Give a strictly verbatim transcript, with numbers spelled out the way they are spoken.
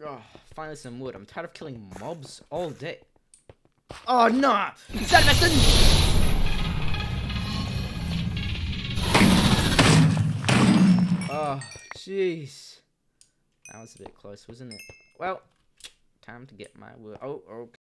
Oh, finally some wood. I'm tired of killing mobs all day. Oh, no! SANDEVISTON! Oh, jeez. That was a bit close, wasn't it? Well, time to get my wood. Oh, okay.